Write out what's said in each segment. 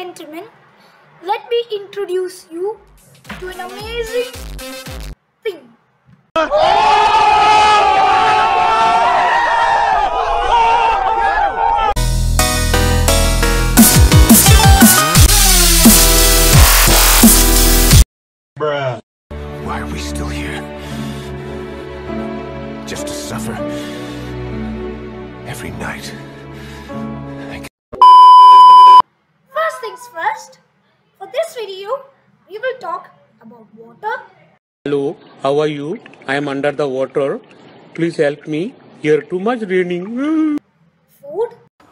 gentlemen, let me introduce you to an amazing thing. Bruh. Why are we still here? Just to suffer every night. First things first, for this video, we will talk about water. Hello, how are you? I am under the water. Please help me. Here too much raining. Food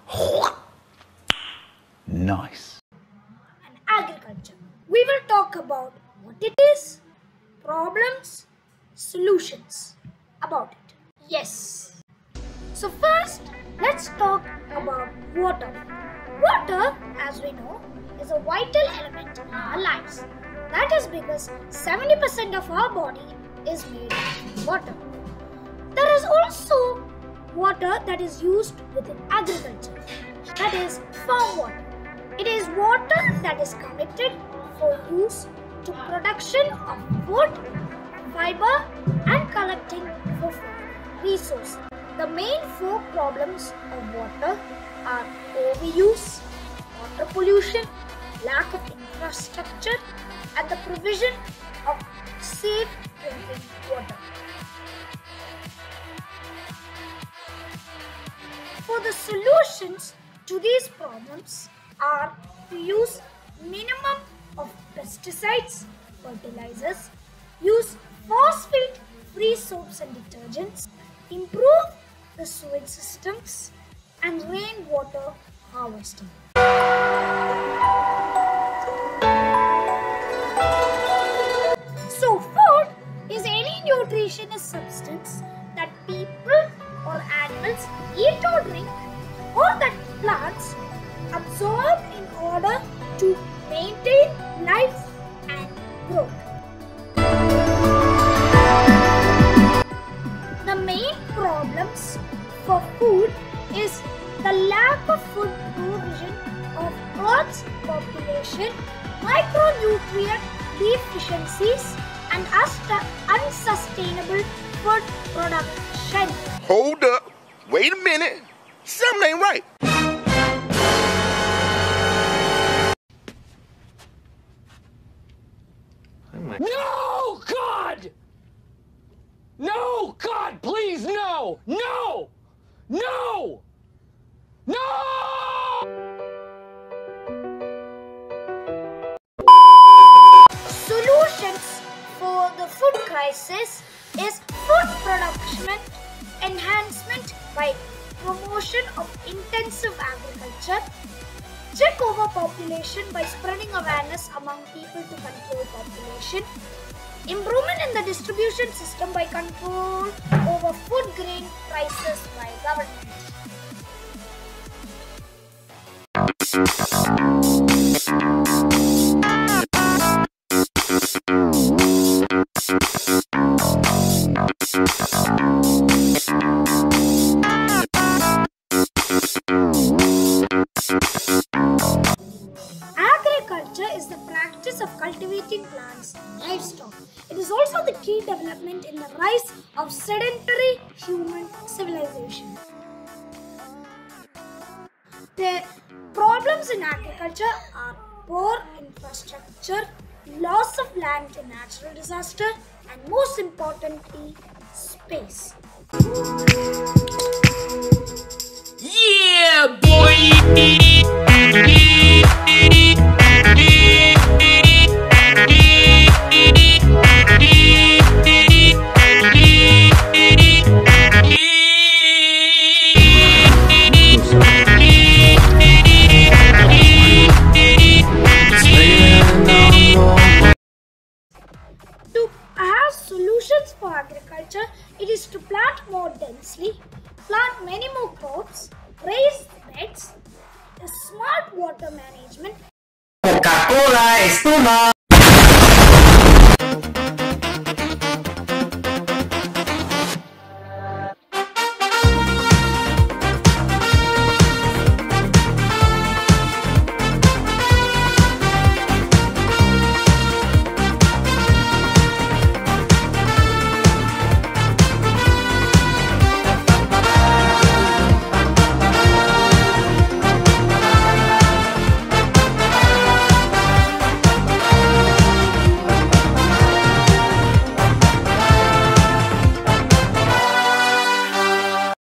Nice. and agriculture. We will talk about what it is, problems, solutions about it. Yes. So first, let's talk about water. Water, as we know, is a vital element in our lives. That is because 70% of our body is made of water. There is also water that is used within agriculture. That is farm water. It is water that is collected for use to production of wood, fiber and collecting for food resources. The main four problems of water are overuse, water pollution, lack of infrastructure and the provision of safe drinking water. For the solutions to these problems are to use minimum of pesticides, fertilizers, use phosphate-free soaps and detergents, improve the sewage systems and rainwater harvesting. So food is any nutritious substance that people or animals eat or drink or that plants absorb in order to maintain life and growth. The main problems for food is the lack of food provision of Earth's population, micronutrient deficiencies and unsustainable food production. Hold up. Wait a minute. Something ain't right. No, God! No, God, please, no! No! No! No! Solutions for the food crisis is food production enhancement by promotion of intensive agriculture, check over population by spreading awareness among people to control population, improvement in the distribution system by control over food grain prices by government. Agriculture is the practice of cultivating plants and livestock. It is also the key development in the rise of sedentary human civilization. The problems in agriculture are poor infrastructure, loss of land to natural disaster, and most importantly, space. Yeah, boy! To have solutions for agriculture, it is to plant more densely, plant many more crops, raise beds, smart water management. Coca-Cola es too much.